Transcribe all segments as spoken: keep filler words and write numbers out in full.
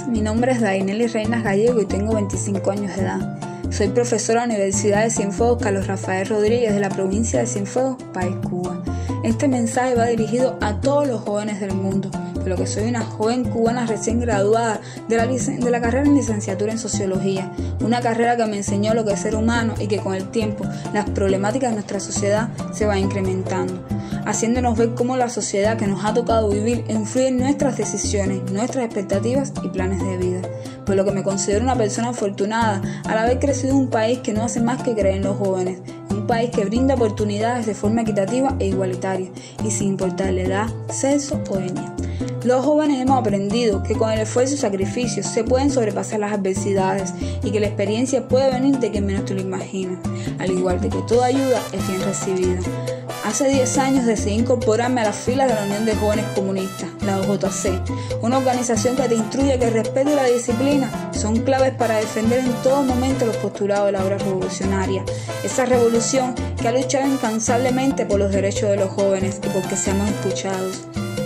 mi nombre es Dainely Reinas Gallego y tengo veinticinco años de edad. Soy profesora en la Universidad de Cienfuegos Carlos Rafael Rodríguez de la provincia de Cienfuegos, país Cuba. Este mensaje va dirigido a todos los jóvenes del mundo, por lo que soy una joven cubana recién graduada de la, de la carrera en licenciatura en Sociología, una carrera que me enseñó lo que es ser humano y que con el tiempo las problemáticas de nuestra sociedad se van incrementando, haciéndonos ver cómo la sociedad que nos ha tocado vivir influye en nuestras decisiones, nuestras expectativas y planes de vida, por lo que me considero una persona afortunada al haber crecido en un país que no hace más que creer en los jóvenes, un país que brinda oportunidades de forma equitativa e igualitaria y sin importar la edad, sexo o etnia. Los jóvenes hemos aprendido que con el esfuerzo y sacrificio se pueden sobrepasar las adversidades y que la experiencia puede venir de quien menos te lo imagina, al igual de que toda ayuda es bien recibida. Hace diez años decidí incorporarme a las filas de la Unión de Jóvenes Comunistas, la O J C, una organización que te instruye que el respeto y la disciplina son claves para defender en todo momento los postulados de la obra revolucionaria, esa revolución que ha luchado incansablemente por los derechos de los jóvenes y por que seamos escuchados.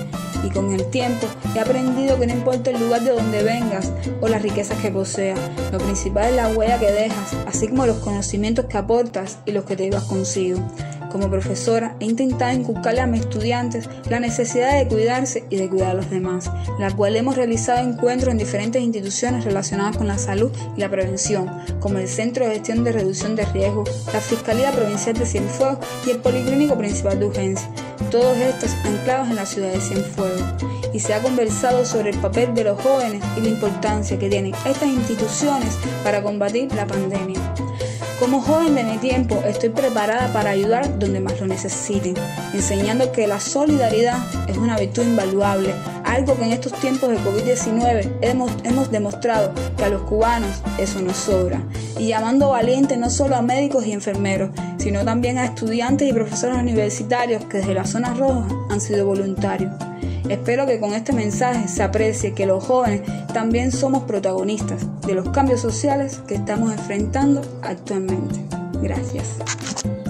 Y con el tiempo he aprendido que no importa el lugar de donde vengas o las riquezas que poseas, lo principal es la huella que dejas, así como los conocimientos que aportas y los que te llevas consigo. Como profesora he intentado inculcarle a mis estudiantes la necesidad de cuidarse y de cuidar a los demás, la cual hemos realizado encuentros en diferentes instituciones relacionadas con la salud y la prevención, como el Centro de Gestión de Reducción de Riesgos, la Fiscalía Provincial de Cienfuegos y el Policlínico Principal de Urgencia, todos estos anclados en la ciudad de Cienfuegos. Y se ha conversado sobre el papel de los jóvenes y la importancia que tienen estas instituciones para combatir la pandemia. Como joven de mi tiempo, estoy preparada para ayudar donde más lo necesiten, enseñando que la solidaridad es una virtud invaluable, algo que en estos tiempos de COVID diecinueve hemos, hemos demostrado que a los cubanos eso nos sobra, y llamando valientes no solo a médicos y enfermeros, sino también a estudiantes y profesores universitarios que desde la zona roja han sido voluntarios. Espero que con este mensaje se aprecie que los jóvenes también somos protagonistas de los cambios sociales que estamos enfrentando actualmente. Gracias.